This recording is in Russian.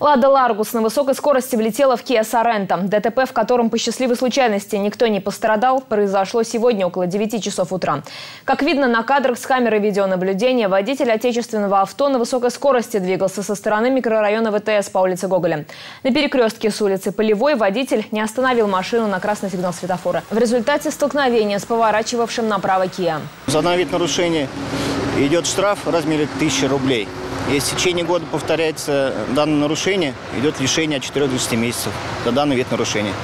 Лада Ларгус на высокой скорости влетела в Kia Sorento. ДТП, в котором по счастливой случайности никто не пострадал, произошло сегодня около 9 часов утра. Как видно на кадрах с камеры видеонаблюдения, водитель отечественного авто на высокой скорости двигался со стороны микрорайона ВТС по улице Гоголя. На перекрестке с улицы Полевой водитель не остановил машину на красный сигнал светофора. В результате столкновения с поворачивавшим направо Kia. За данный вид нарушения идет штраф в размере 1000 рублей. Если в течение года повторяется данное нарушение, идет лишение от 4 до 10 месяцев за данный вид нарушения.